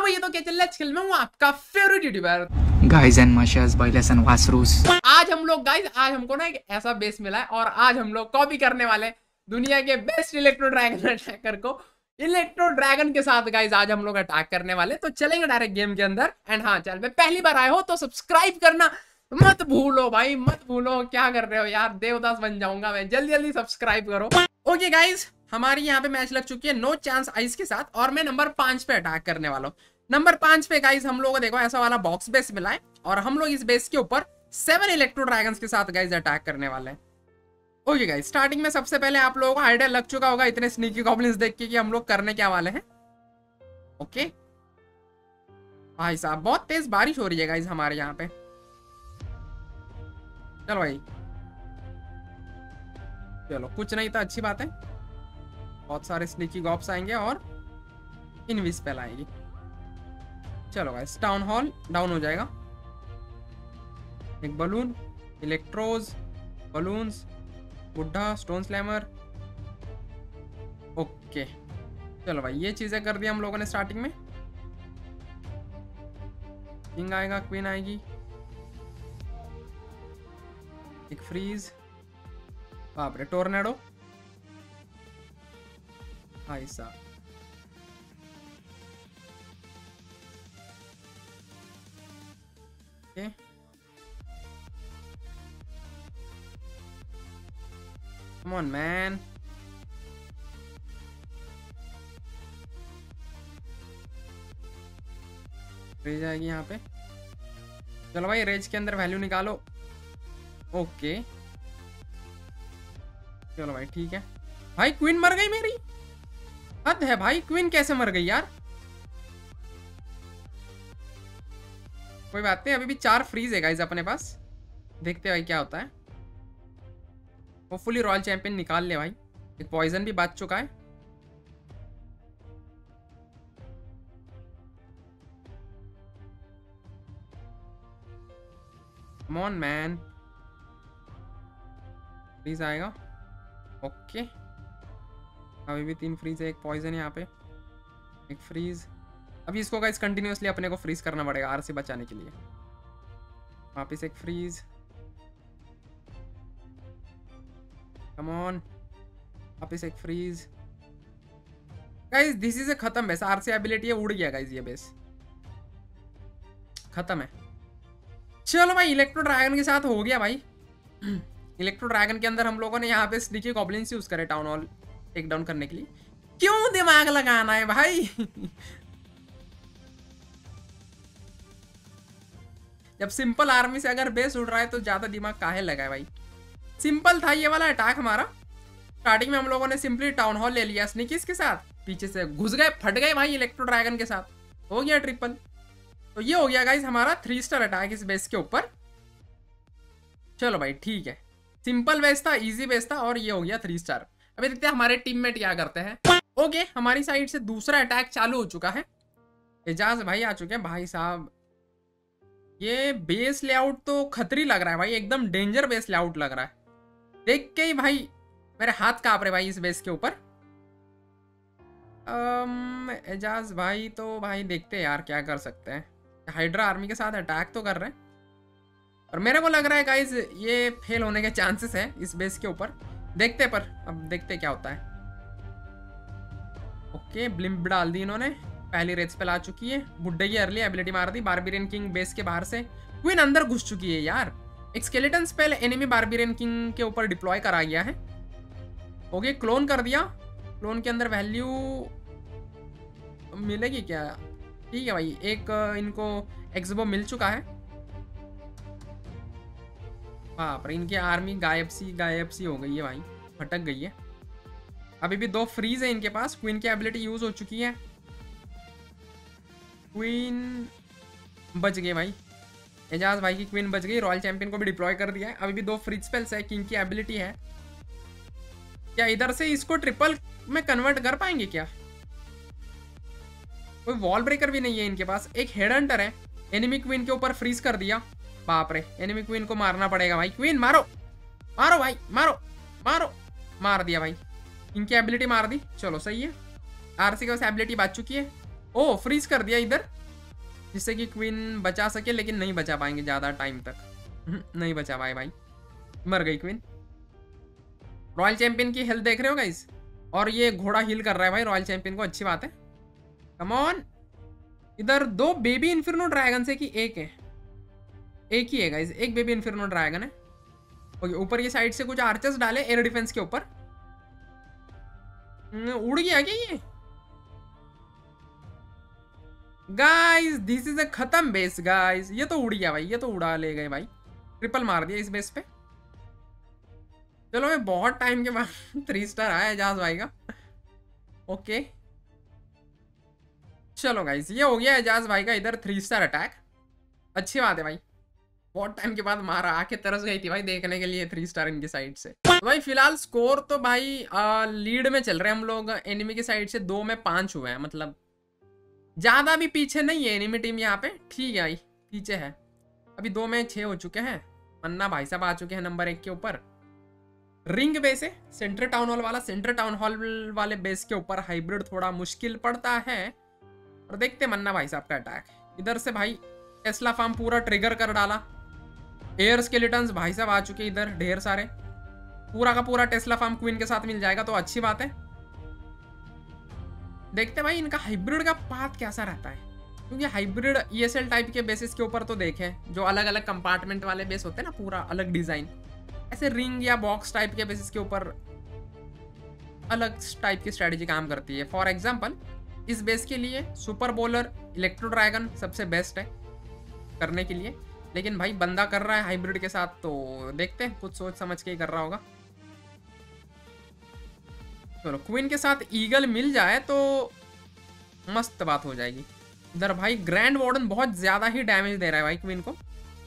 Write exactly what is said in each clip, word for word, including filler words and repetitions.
हाँ भैया, तो क्या चल रहा है? खेल में हूँ आपका फेवरेट यूट्यूबर गाइस एंड मशर्स बाइलेस एंड वासरूस। आज हम लोग गाइस आज हमको ना एक ऐसा बेस मिला है और आज हम लोग कॉपी करने वाले हैं दुनिया के बेस्ट इलेक्ट्रो ड्रैगन अटैकर को। इलेक्ट्रो ड्रैगन के साथ गाइस आज हम लोग अटैक करने वाले, तो चलेंगे डायरेक्ट गेम के अंदर। एंड हाँ, चैनल पे पहली बार आए हो तो सब्सक्राइब करना मत भूलो भाई, मत भूलो। क्या कर रहे हो यार, देवदास बन जाऊंगा मैं। जल्दी जल्दी सब्सक्राइब करो। ओके गाइस, हमारी यहाँ पे मैच लग चुकी है नो चांस आइस के साथ और मैं नंबर पांच पे अटैक करने वाला हूँ। नंबर पांच पे गाइस हम लोगों को देखो ऐसा वाला बॉक्स बेस मिला है और हम लोग इस बेस के ऊपर सेवन इलेक्ट्रो ड्रैगन्स के साथ गाइस अटैक करने वाले हैं। ओके गाइस, स्टार्टिंग में सबसे पहले आप लोगों को आइडिया लग चुका होगा इतने स्नीकी गॉब्लिन्स देख के कि हम लोग करने क्या वाले हैं। ओके भाई साहब, बहुत तेज बारिश हो रही है गाइस हमारे यहाँ पे। चलो भाई, चलो कुछ नहीं तो अच्छी बात है। बहुत सारे स्नीकी गॉब्स आएंगे और इनविस्पेल आएगी। चलो गाइस, टाउन हॉल डाउन हो जाएगा। एक बलून, इलेक्ट्रोज, बलून्स, बुड्ढा, स्टोन स्लैमर। ओके चलो भाई, ये चीजें कर दी हम लोगों ने स्टार्टिंग में। किंग आएगा, क्वीन आएगी, एक फ्रीज, बाप रे टोर्नेडो भाई साहब। Okay Come on, man. Rage आएगी यहाँ पे। चलो भाई, रेज के अंदर वैल्यू निकालो। ओके चलो भाई, ठीक है भाई। क्वीन मर गई मेरी, हद है भाई। क्वीन कैसे मर गई यार? कोई बात नहीं, अभी भी चार फ्रीज है गाइस अपने पास। देखते हैं भाई क्या होता है। होपफुली रॉयल चैंपियन निकाल ले भाई। एक पॉइजन भी बच चुका है। कम ऑन मैन, फ्रीज आएगा। ओके अभी भी तीन फ्रीज है, एक पॉइजन यहाँ पे, एक फ्रीज। अभी इसको गाइस कंटिन्यूअसली अपने को फ्रीज करना पड़ेगा आर से बचाने के लिए। वापिस एक फ्रीज, कम ऑन, वापिस एक freeze. Guys this is a खत्म बेस। आर से एबिलिटी है, उड़ गया गाइस ये बेस, खत्म है। चलो भाई, इलेक्ट्रो ड्रैगन के साथ हो गया भाई। इलेक्ट्रो ड्रैगन के अंदर हम लोगों ने यहाँ पे स्नीकी गॉब्लिन्स यूज करे टाउन हॉल टेक डाउन करने के लिए। क्यों दिमाग लगाना है भाई? जब सिंपल आर्मी से अगर बेस उड़ रहा है तो ज्यादा दिमाग काहे लगा है भाई? सिंपल था ये वाला अटैक हमारा। स्टार्टिंग में हम लोगों ने सिंपली टाउन हॉल ले लिया स्नीकीज के साथ, पीछे से घुस गए, फट गए भाई इलेक्ट्रो ड्रैगन के साथ, हो गया ट्रिपल। तो ये हो गया गाइस हमारा थ्री स्टार अटैक इस बेस के ऊपर। चलो भाई ठीक है, सिंपल बेस था, इजी बेस था और ये हो गया थ्री स्टार। अभी देखते हैं हमारे टीममेट क्या करते हैं। ओके, हमारी साइड से दूसरा अटैक चालू हो चुका है। एजाज भाई आ चुके हैं भाई साहब। ये बेस लेआउट तो खतरी लग रहा है भाई, एकदम डेंजर बेस लेआउट लग रहा है। देख के ही भाई मेरे हाथ कांप रहे भाई इस बेस के ऊपर। एजाज भाई तो भाई देखते हैं यार क्या कर सकते हैं। हाइड्रा आर्मी के साथ अटैक तो कर रहे हैं और मेरे को लग रहा है गाइस ये फेल होने के चांसेस है इस बेस के ऊपर। देखते पर अब देखते क्या होता है। ओके ब्लिम्प डाल दी इन्होंने, पहली रेस पे ला चुकी है। बुड्ढे की अर्ली एबिलिटी मार दी। बारबेरियन किंग बेस के बाहर से, क्वीन अंदर घुस चुकी है यार। एक skeleton spell enemy barbarian king के ऊपर डिप्लॉय करा गया है। ओके क्लोन कर दिया। क्लोन के अंदर वैल्यू मिलेगी क्या? ठीक है भाई, एक इनको एक्सबो मिल चुका है। बाप रे, इनकी आर्मी गायब सी गायब सी हो गई है भाई, भटक गई है। अभी भी दो फ्रीज है इनके पास। क्वीन की एबिलिटी यूज हो चुकी है। क्वीन बच गए भाई, एजाज भाई की क्वीन बच गई। रॉयल चैंपियन को भी डिप्लॉय कर दिया है। अभी भी दो फ्रीज स्पेल्स है। किंग की एबिलिटी है। क्या इधर से इसको ट्रिपल में कन्वर्ट कर पाएंगे क्या? कोई वॉल ब्रेकर भी नहीं है इनके पास। एक हेड हंटर है। एनिमी क्वीन के ऊपर फ्रीज कर दिया। बाप रे, एनिमी क्वीन को मारना पड़ेगा भाई। क्वीन मारो मारो भाई, मारो मारो, मार दिया भाई। इनकी एबिलिटी मार दी। चलो सही है। आरसी के पास एबिलिटी बच चुकी है। ओ फ्रीज कर दिया इधर, जिससे कि क्वीन बचा सके, लेकिन नहीं बचा पाएंगे ज़्यादा टाइम तक। नहीं बचा पाए भाई, मर गई क्वीन। रॉयल चैंपियन की हेल्थ देख रहे हो गाइस, और ये घोड़ा हील कर रहा है भाई रॉयल चैंपियन को, अच्छी बात है। कम ऑन, इधर दो बेबी इन्फिर्नो ड्रैगन से कि एक है, एक ही है गाइस, एक बेबी इन्फिर्नो ड्रैगन है। ओके, ऊपर ये साइड से कुछ आर्चर्स डाले एयर डिफेंस के ऊपर। उड़ गया क्या ये गाइस? दिस इज अ खत्म बेस गाइस, ये तो उड़ गया भाई, ये तो उड़ा ले गए भाई, ट्रिपल मार दिया इस बेस पे। चलो मैं बहुत टाइम के बाद थ्री स्टार आया एजाज भाई का। ओके चलो गाइस, ये हो गया एजाज भाई का इधर थ्री स्टार अटैक, अच्छी बात है भाई। बहुत टाइम के बाद मारा, आके तरस गई थी भाई देखने के लिए थ्री स्टार इनकी साइड से। तो भाई फिलहाल स्कोर तो भाई आ, लीड में चल रहे हैं हम लोग एनिमी की साइड से, दो में पांच हुए हैं, मतलब ज्यादा भी पीछे नहीं है एनिमी टीम यहाँ पे, ठीक है भाई पीछे है। अभी दो में छह हो चुके हैं, मन्ना भाई साहब आ चुके हैं नंबर एक के ऊपर। रिंग बेस है सेंटर टाउन हॉल वाला, सेंटर टाउन हॉल वाले बेस के ऊपर हाइब्रिड थोड़ा मुश्किल पड़ता है। और देखते मन्ना भाई साहब का अटैक इधर से भाई, टेस्ला फार्म पूरा ट्रिगर कर डाला, एयर स्केलेटन्स भाई साहब आ चुके इधर ढेर सारे, पूरा का पूरा टेस्ला फार्म क्वीन के साथ मिल जाएगा तो अच्छी बात है। देखते भाई इनका हाइब्रिड का पाथ कैसा रहता है, क्योंकि हाइब्रिड ईएसएल टाइप के बेसिस के ऊपर तो देखें, जो अलग अलग कंपार्टमेंट वाले बेस होते हैं ना, पूरा अलग डिजाइन, ऐसे रिंग या बॉक्स टाइप के बेसिस के ऊपर अलग टाइप की स्ट्रेटेजी काम करती है। फॉर एग्जाम्पल इस बेस के लिए सुपर बॉलर इलेक्ट्रो ड्रैगन सबसे बेस्ट है करने के लिए, लेकिन भाई बंदा कर रहा है हाइब्रिड के साथ, तो देखते हैं कुछ सोच समझ के ही कर रहा होगा। चलो क्वीन के साथ ईगल मिल जाए तो मस्त बात हो जाएगी। इधर भाई ग्रैंड वार्डन बहुत ज्यादा ही डैमेज दे रहा है भाई क्वीन को।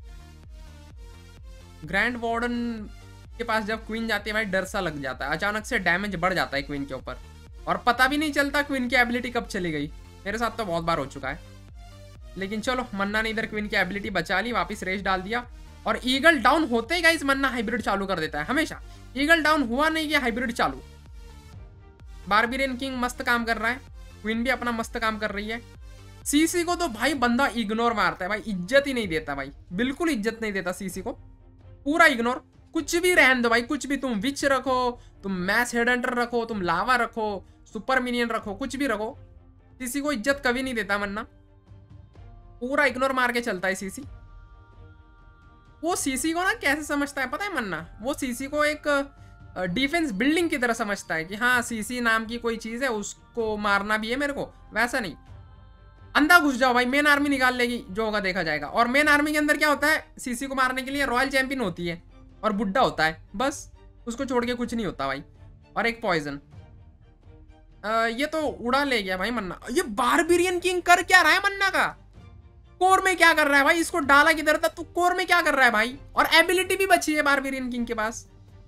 ग्रैंड वार्डन के पास जब क्वीन जाती है भाई डर सा लग जाता है, अचानक से डैमेज बढ़ जाता है क्वीन के ऊपर, और पता भी नहीं चलता क्वीन की एबिलिटी कब चली गई। मेरे साथ तो बहुत बार हो चुका है। लेकिन चलो मन्ना ने इधर क्वीन की एबिलिटी बचा ली, वापस रेस डाल दिया, और ईगल डाउन होते ही गाइस मन्ना हाइब्रिड चालू कर देता है हमेशा। ईगल डाउन हुआ नहीं कि हाइब्रिड चालू। बारबेरियन किंग मस्त काम कर रहा है, क्वीन भी अपना मस्त काम कर रही है। सीसी को तो भाई बंदा इग्नोर मारता है भाई, इज्जत ही नहीं देता भाई, बिल्कुल इज्जत नहीं देता सीसी को, पूरा इग्नोर। कुछ भी रहने दो भाई, कुछ भी, तुम विच रखो, तुम मैस हेडहंटर रखो, तुम लावा रखो, सुपर मिनियन रखो, कुछ भी रखो, सीसी को इज्जत कभी नहीं देता मन्ना, पूरा इग्नोर मार के चलता है सीसी। वो सीसी को ना कैसे समझता है पता है मन्ना, वो सीसी को एक डिफेंस बिल्डिंग की तरह समझता है कि हाँ सीसी नाम की कोई चीज है, उसको मारना भी है मेरे को, वैसा नहीं। अंधा घुस जाओ भाई, मेन आर्मी निकाल लेगी, जो होगा देखा जाएगा। और मेन आर्मी के अंदर क्या होता है, सीसी को मारने के लिए रॉयल चैंपियन होती है और बुड्ढा होता है, बस उसको छोड़ के कुछ नहीं होता भाई, और एक पॉइजन। ये तो उड़ा ले गया भाई मन्ना। ये बारबेरियन किंग कर क्या रहा है मन्ना का, कोर में क्या कर रहा है भाई, इसको डाला किधर था, तू कोर में क्या कर रहा है भाई, और एबिलिटी भी बची है बारबेरियन किंग के पास।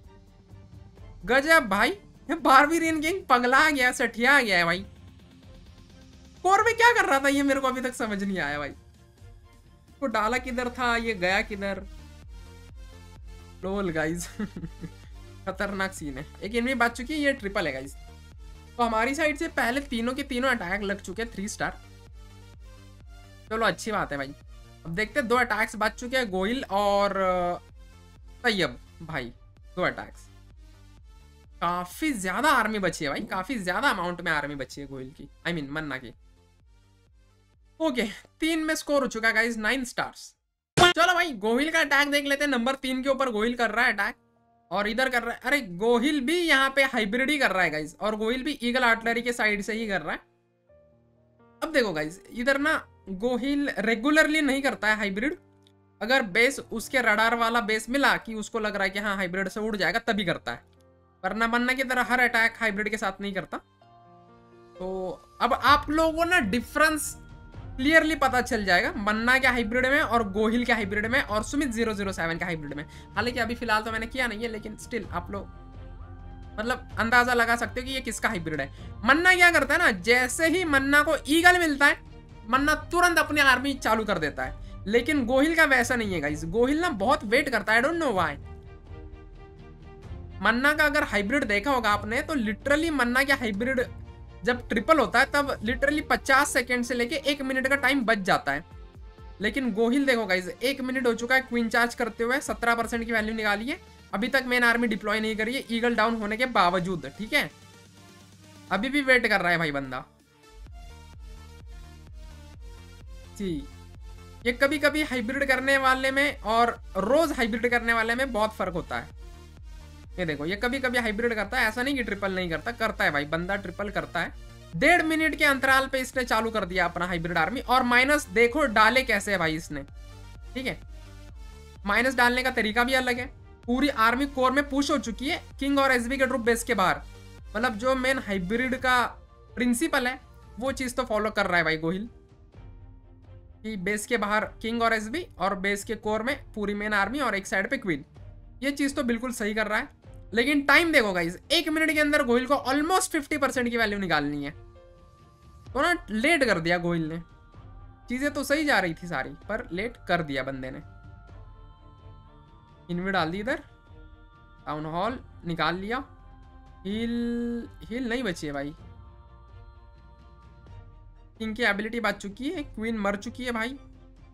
गजब भाई, बारबेरियन किंग पगला गया, सठिया गया है भाई। कोर में क्या कर रहा था ये मेरे को अभी तक समझ नहीं आया भाई, वो डाला किधर था, ये गया किधर। लोल गाइस खतरनाक सीन है। एक इनमें बच चुकी है, ये ट्रिपल है गाइस। तो हमारी साइड से पहले तीनों के तीनों अटैक लग चुके थ्री स्टार, चलो अच्छी बात है भाई। अब देखते हैं, दो अटैक्स बच चुके हैं, गोहिल और तैयब भाई, दो अटैक्स। काफी ज्यादा आर्मी बची है भाई, काफी ज्यादा अमाउंट में आर्मी बची है गोहिल की, I I mean mean, Manna की। ओके, तीन में स्कोर हो चुका है गाइस, नाइन स्टार्स। चलो भाई गोहिल का अटैक देख लेते हैं। नंबर तीन के ऊपर गोहिल कर रहा है अटैक, और इधर कर रहा है, अरे गोहिल भी यहाँ पे हाइब्रिड ही कर रहा है गाइस, और गोहिल भी ईगल आर्टिलरी के साइड से ही कर रहा है। अब देखो गाइस, इधर ना गोहिल रेगुलरली नहीं करता है हाइब्रिड, अगर बेस उसके रडार वाला बेस मिला कि उसको लग रहा है कि हाँ हाइब्रिड से उड़ जाएगा तभी करता है, वरना मन्ना की तरह हर अटैक हाइब्रिड के साथ नहीं करता। तो अब आप लोगों को ना डिफरेंस क्लियरली पता चल जाएगा मन्ना के हाइब्रिड में और गोहिल के हाइब्रिड में और सुमित ज़ीरो ज़ीरो सेवन के हाइब्रिड में। हालांकि अभी फिलहाल तो मैंने किया नहीं है, लेकिन स्टिल आप लोग मतलब अंदाजा लगा सकते हो कि ये किसका हाइब्रिड है। मन्ना क्या करता है ना, जैसे ही मन्ना को ईगल मिलता है मन्ना तुरंत अपनी आर्मी चालू कर देता है, लेकिन गोहिल का वैसा नहीं है गाइस। गोहिल ना बहुत वेट करता है, I don't know why. Manna का अगर हाइब्रिड देखा होगा आपने तो लिटरली मन्ना के हाइब्रिड जब ट्रिपल होता है तब लिटरली पचास सेकेंड से लेके एक मिनट का टाइम बच जाता है। लेकिन गोहिल देखो गाइज, एक मिनट हो चुका है क्वीन चार्ज करते हुए, सत्रह परसेंट की वैल्यू निकाली है। अभी तक मेन आर्मी डिप्लॉय नहीं करी है ईगल डाउन होने के बावजूद, ठीक है। अभी भी वेट कर रहा है भाई बंदा। जी, ये कभी कभी हाइब्रिड करने वाले में और रोज हाइब्रिड करने वाले में बहुत फर्क होता है। ये देखो, ये कभी कभी हाइब्रिड करता है, ऐसा नहीं कि ट्रिपल नहीं करता, करता है भाई बंदा, ट्रिपल करता है। डेढ़ मिनट के अंतराल पे इसने चालू कर दिया अपना हाइब्रिड आर्मी। और माइनस देखो डाले कैसे है भाई इसने, ठीक है। माइनस डालने का तरीका भी अलग है। पूरी आर्मी कोर में पुश हो चुकी है किंग और एसबी के ट्रूप बेस के बाहर। मतलब जो मेन हाइब्रिड का प्रिंसिपल है वो चीज तो फॉलो कर रहा है भाई गोहिल, कि बेस के बाहर किंग और एसबी और बेस के कोर में पूरी मेन आर्मी और एक साइड पे क्वीन। ये चीज तो बिल्कुल सही कर रहा है। लेकिन टाइम देखो गाइस, एक मिनट के अंदर गोहिल को ऑलमोस्ट फिफ्टी परसेंट की वैल्यू निकालनी है, तो ना लेट कर दिया गोहिल ने। चीजें तो सही जा रही थी सारी, पर लेट कर दिया बंदे ने। इनवी डाल दी इधर, टाउन हॉल निकाल लिया। हील हील नहीं बची है भाई। किंग की एबिलिटी बच चुकी है, क्वीन मर चुकी है भाई।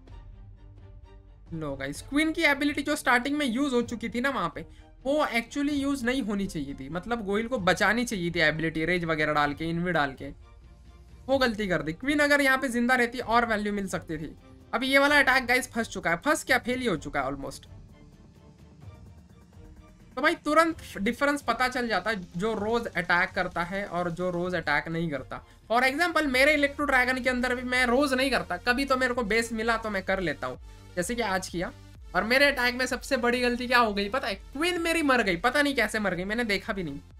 लो गाइस, क्वीन की एबिलिटी जो स्टार्टिंग में यूज हो चुकी थी ना वहां पे, वो एक्चुअली यूज नहीं होनी चाहिए थी। मतलब गोहिल को बचानी चाहिए थी एबिलिटी, रेज वगैरह डाल के, इनवी डाल के। वो गलती कर दी। क्वीन अगर यहाँ पे जिंदा रहती और वैल्यू मिल सकती थी। अभी ये वाला अटैक गाइस फंस चुका है, फंस क्या फेल ही हो चुका है ऑलमोस्ट। तो भाई तुरंत डिफरेंस पता चल जाता है जो रोज अटैक करता है और जो रोज अटैक नहीं करता। फॉर एग्जाम्पल मेरे इलेक्ट्रो ड्रैगन के अंदर भी मैं रोज नहीं करता, कभी तो मेरे को बेस मिला तो मैं कर लेता हूँ, जैसे कि आज किया। और मेरे अटैक में सबसे बड़ी गलती क्या हो गई पता है? क्वीन मेरी मर गई, पता नहीं कैसे मर गई, मैंने देखा भी नहीं।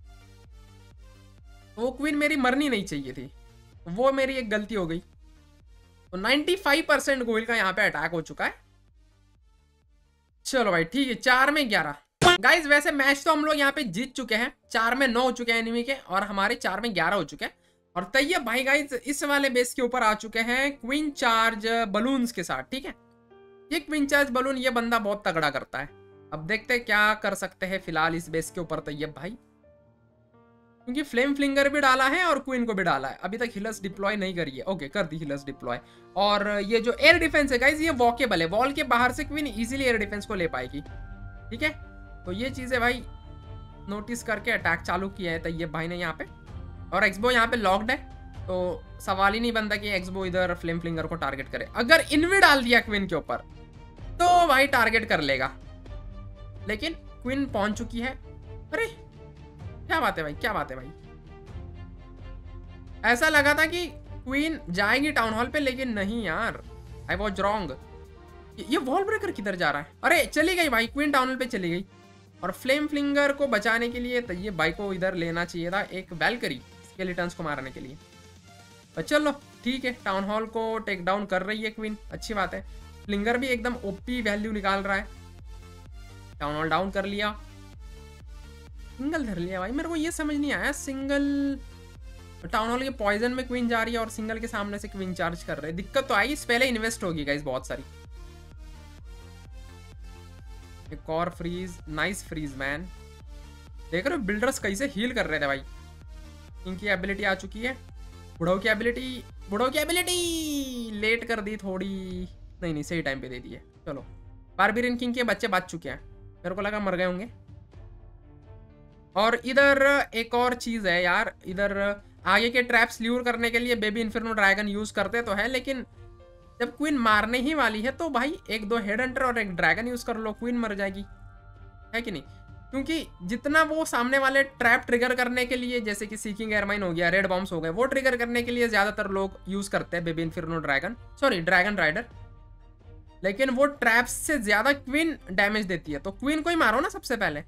वो क्वीन मेरी मरनी नहीं चाहिए थी, वो मेरी एक गलती हो गई। तो पचानवे परसेंट गोहिल का यहाँ पे अटैक हो चुका है। चलो भाई ठीक है, चार में ग्यारह। गाइज वैसे मैच तो हम लोग यहाँ पे जीत चुके हैं, चार में नौ हो चुके हैं एनिमी के और हमारे चार में ग्यारह हो चुके हैं। और तैयब भाई गाइज इस वाले बेस के ऊपर आ चुके हैं क्वीन चार्ज बलून्स के साथ, ठीक है। ये क्वीन चार्ज बलून ये बंदा बहुत तगड़ा करता है। अब देखते हैं क्या कर सकते हैं फिलहाल इस बेस के ऊपर तैयब भाई, क्योंकि फ्लेम फ्लिंगर भी डाला है और क्वीन को भी डाला है। अभी तक हिलस डिप्लॉय नहीं करी है, ओके कर दी हिलस डिप्लॉय। और ये जो एयर डिफेंस है गाइज ये वॉकेबल है, वॉल के बाहर से क्वीन इजीली एयर डिफेंस को ले पाएगी, ठीक है। तो ये चीजें भाई नोटिस करके अटैक चालू किया है तैयब भाई ने यहाँ पे। और एक्सबो यहाँ पे लॉक्ड है, तो सवाल ही नहीं बनता कि एक्सबो इधर फ्लेम फ्लिंगर को टारगेट करे। अगर इनवी डाल दिया क्वीन के ऊपर तो भाई टारगेट कर लेगा, लेकिन क्वीन पहुंच चुकी है। अरे क्या बात है भाई, क्या बात है भाई। ऐसा लगा था कि क्वीन जाएगी टाउन हॉल पे, लेकिन नहीं यार, आई वॉज रॉन्ग। ये वॉल ब्रेकर किधर जा रहा है? अरे चली गई भाई, क्वीन टाउन हॉल पे चली गई। और फ्लेम फ्लिंगर को बचाने के लिए तो ये बाइक को इधर लेना चाहिए था, एक वैल्करी स्केलेटन्स को मारने के लिए। तो चलो ठीक है, टाउन हॉल को टेक डाउन कर रही है क्वीन, अच्छी बात है। फ्लिंगर भी एकदम ओपी वैल्यू निकाल रहा है। टाउन हॉल डाउन कर लिया, सिंगल धर लिया भाई। मेरे को ये समझ नहीं आया, सिंगल टाउन हॉल के पॉइजन में क्वीन जा रही है और सिंगल के सामने से क्वीन चार्ज कर रहे हैं। दिक्कत तो आई, इस पहले इन्वेस्ट होगी गाइस बहुत सारी। एक और फ्रीज, नाइस फ्रीज मैन। देख रहे हो बिल्डर्स कैसे हील कर रहे थे भाई। इनकी एबिलिटी आ चुकी है, बुढ़ाऊ की एबिलिटी, बुढ़ाऊ की एबिलिटी लेट कर दी थोड़ी, नहीं नहीं सही टाइम पे दे दी है। चलो बारबेरियन किंग के बच्चे बच चुके हैं, मेरे को लगा मर गए होंगे। और इधर एक और चीज है यार, इधर आगे के ट्रैप्स ल्यूर करने के लिए बेबी इन्फर्नो ड्रैगन यूज करते तो है, लेकिन जब क्वीन मारने ही वाली है तो भाई एक दो हेड हंटर और एक ड्रैगन यूज कर लो, क्वीन मर जाएगी, है कि नहीं। क्योंकि जितना वो सामने वाले ट्रैप ट्रिगर करने के लिए, जैसे कि सीकिंग एयरमाइन हो गया, रेड बॉम्ब्स हो गए, वो ट्रिगर करने के लिए ज्यादातर लोग यूज करते हैं baby inferno dragon, sorry dragon rider. लेकिन वो ट्रैप्स से ज्यादा क्वीन डैमेज देती है, तो क्वीन को ही मारो ना सबसे पहले।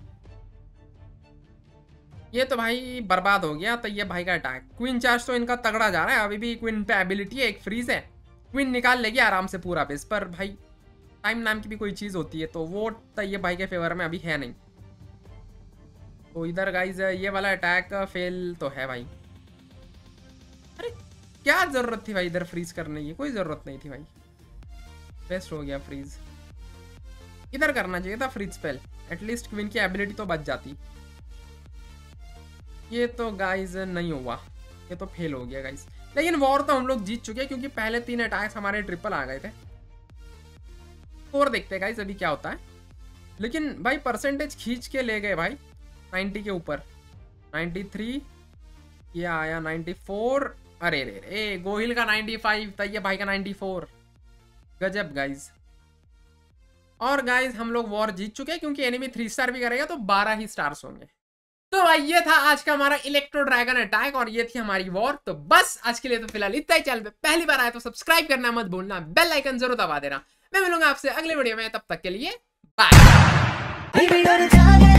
ये तो भाई बर्बाद हो गया। तो ये भाई का अटैक, क्वीन चार्ज तो इनका तगड़ा जा रहा है। अभी भी क्वीन पे एबिलिटी है, एक फ्रीज है, क्वीन निकाल लेगी आराम से पूरा बेस। पर भाई टाइम नाम की भी कोई चीज होती है, तो वो तो ये भाई के फेवर में अभी है नहीं। तो इधर गाइज ये वाला अटैक फेल तो है भाई। अरे क्या जरूरत थी भाई इधर फ्रीज करने की, कोई जरूरत नहीं थी भाई, बेस्ट हो गया फ्रीज। इधर करना चाहिए था फ्रीज स्पेल, एटलीस्ट क्वीन की एबिलिटी तो बच जाती। ये तो गाइज नहीं हुआ, ये तो फेल हो गया गाइस, लेकिन वॉर तो हम लोग जीत चुके हैं क्योंकि पहले तीन अटैक्स हमारे ट्रिपल आ गए थे। और देखते हैं गाइस अभी क्या होता है। लेकिन भाई परसेंटेज खींच के ले गए भाई नाइन्टी के ऊपर। नाइन्टी थ्री, ये आया नाइन्टी फोर, अरे रे रे गोहिल का नाइन्टी फाइव, तैयब भाई का नाइन्टी फोर। गजब गाइस। और गाइस हम लोग वॉर जीत चुके हैं क्योंकि एनिमी थ्री स्टार भी करेगा तो बारह ही स्टार्स होंगे। तो भाई ये था आज का हमारा इलेक्ट्रो ड्रैगन अटैक और ये थी हमारी वॉर। तो बस आज के लिए तो फिलहाल इतना ही। चैनल पे पहली बार आए तो सब्सक्राइब करना मत भूलना, बेल आइकन जरूर दबा देना। मैं मिलूंगा आपसे अगले वीडियो में, तब तक के लिए बाय।